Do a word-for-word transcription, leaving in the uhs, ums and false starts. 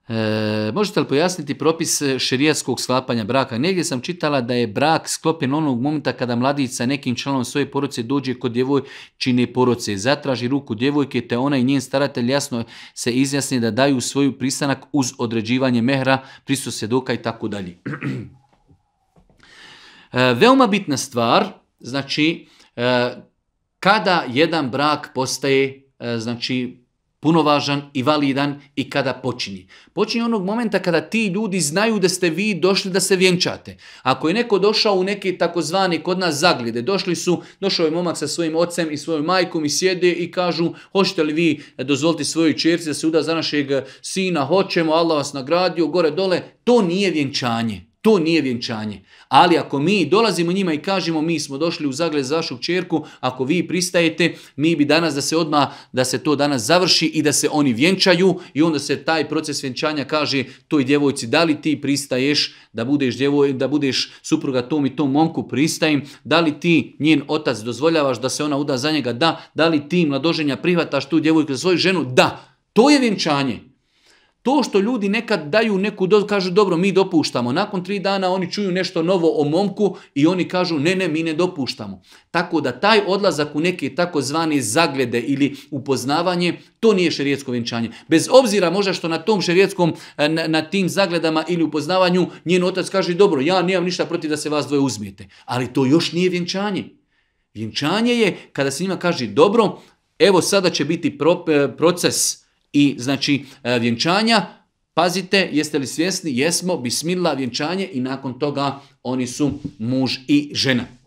E, možete li pojasniti propis šerijatskog sklapanja braka? Negdje sam čitala da je brak sklopljen onog momenta kada mladić sa nekim članom svoje porodice dođe kod djevojčine porodice, zatraži ruku djevojke, te ona i njen staratelj jasno se izjasni da daju svoju pristanak uz određivanje mehra, prisustvo svjedoka i tako dalje. Veoma bitna stvar, znači, kada jedan brak postaje, znači, punovažan i validan i kada počinje. Počinje onog momenta kada ti ljudi znaju da ste vi došli da se vjenčate. Ako je neko došao u neke takozvane kod nas zaglede, došli su, došao je momak sa svojim ocem i svojom majkom i sjede i kažu, hoćete li vi dozvoliti svojoj ćerci da se uda za našeg sina, hoćemo, Allah vas nagradio, gore dole, to nije vjenčanje. To nije vjenčanje. Ali ako mi dolazimo njima i kažemo mi smo došli u zagled za vašu kćerku, ako vi pristajete, mi bi danas da se odmah, da se to danas završi i da se oni vjenčaju i onda se taj proces vjenčanja kaže toj djevojci da li ti pristaješ da budeš, djevoj, da budeš supruga tom i tom momku, pristajem, da li ti njen otac dozvoljavaš da se ona uda za njega, da, da li ti mladoženja prihvataš tu djevojku za svoju ženu, da, to je vjenčanje. To što ljudi nekad daju neku dozu, kažu dobro mi dopuštamo, nakon tri dana oni čuju nešto novo o momku i oni kažu ne, ne, mi ne dopuštamo. Tako da taj odlazak u neke takozvane zaglede ili upoznavanje, to nije šerijatsko vjenčanje. Bez obzira možda što na tom šerijetskom, na, na tim zagledama ili upoznavanju njen otac kaže dobro, ja nemam ništa protiv da se vas dvoje uzmijete, ali to još nije vjenčanje. Vjenčanje je kada se njima kaže dobro, evo sada će biti pro, proces i znači vjenčanja, pazite, jeste li svjesni? Jesmo, bismillah, vjenčanje i nakon toga oni su muž i žena.